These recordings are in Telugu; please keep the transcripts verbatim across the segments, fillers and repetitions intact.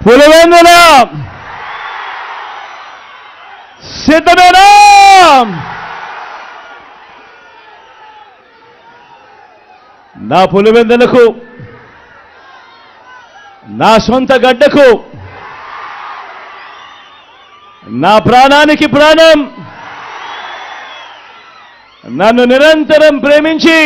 పులివెందుల సిద్ధమేనా? నా పులివెందులకు, నా సొంత గడ్డకు, నా ప్రాణానికి ప్రాణం, నన్ను నిరంతరం ప్రేమించి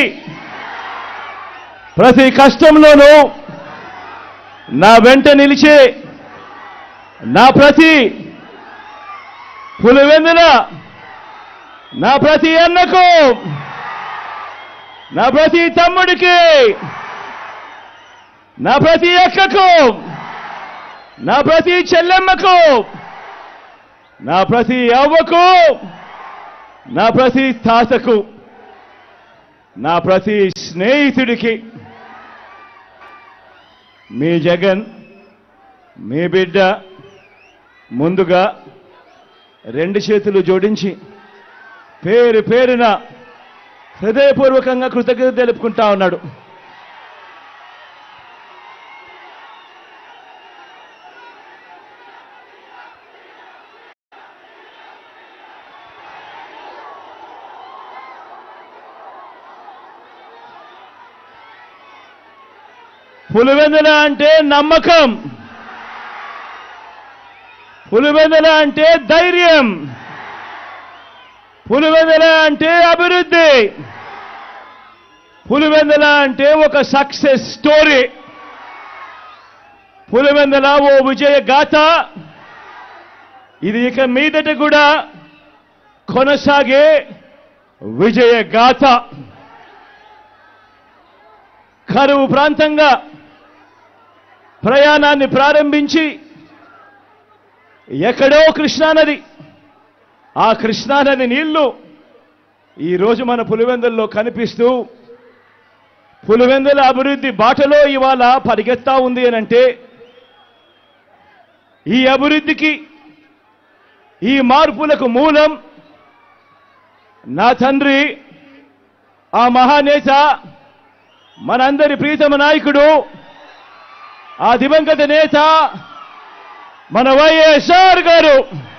ప్రతి కష్టంలోనూ నా వెంట నిలిచే నా ప్రతి పులివెందుల, నా ప్రతి అన్నకు, నా ప్రతి తమ్ముడికి, నా ప్రతి అక్కకు, నా ప్రతి చెల్లెమ్మకు, నా ప్రతి అవ్వకు, నా ప్రతి తాతకు, నా ప్రతి స్నేహితుడికి మీ జగన్, మీ బిడ్డ ముందుగా రెండు చేతులు జోడించి పేరు పేరున హృదయపూర్వకంగా కృతజ్ఞత తెలుపుకుంటా ఉన్నాడు. పులివెందుల అంటే నమ్మకం, పులివెందుల అంటే ధైర్యం, పులివెందుల అంటే అభివృద్ధి, పులివెందుల అంటే ఒక సక్సెస్ స్టోరీ, పులివెందుల ఓ విజయ గాథ. ఇది ఇక మీదట కూడా కొనసాగే విజయ గాథ. కరువు ప్రాంతంగా ప్రయాణాన్ని ప్రారంభించి ఎక్కడో కృష్ణానది, ఆ కృష్ణానది నీళ్లు ఈరోజు మన పులివెందుల్లో కనిపిస్తూ పులివెందుల అభివృద్ధి బాటలో ఇవాళ పరిగెత్తా ఉంది అనంటే, ఈ అభివృద్ధికి, ఈ మార్పులకు మూలం నా తండ్రి, ఆ మహానేత, మనందరి ప్రీతమ నాయకుడు, ఆ దివంగత నేత మన వైఎస్ఆర్ గారు.